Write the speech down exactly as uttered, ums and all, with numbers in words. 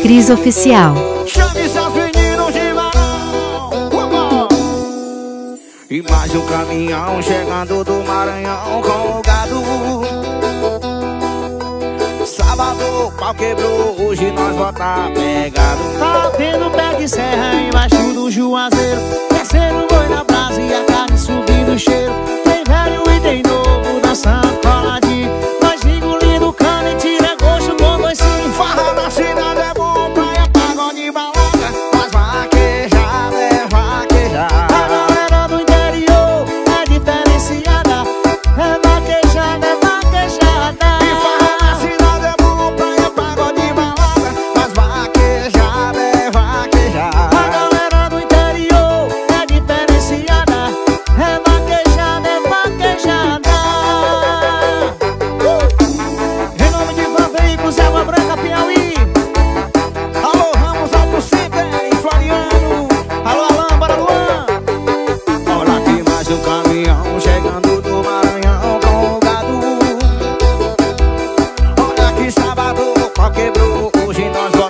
Cris Oficial. Chame seus meninos de Maranhão. E mais um caminhão chegando do Maranhão com o gado. Sábado, pau quebrou, hoje nós bota pegado. Tá tendo pé de serra embaixo do Juazeiro, descendo boi na brasa e a carne subindo o cheiro. Tem velho e tem novo dançando coladinho, nós engolindo cana e tira gosto com doicinho. Farra na cidade é bom, praia, pagode e balada, mas vaquejar é vaquejar. A galera do interior é diferenciada, é vaquejada, é vaquejada. E farra na cidade é bom, praia, pagode e balada, mas vaquejar é vaquejar. A galera do interior é diferenciada, é vaquejada, é vaquejada. uh! Em nome de Van Veículos, Água Branca, Piauí. Alô, Ramos Auto Center em Floriano. Alô, Alain, bora Luan. Olha aqui mais um caminhão chegando do Maranhão com o gado. Olha que sábado, o pau quebrou, hoje nós vamos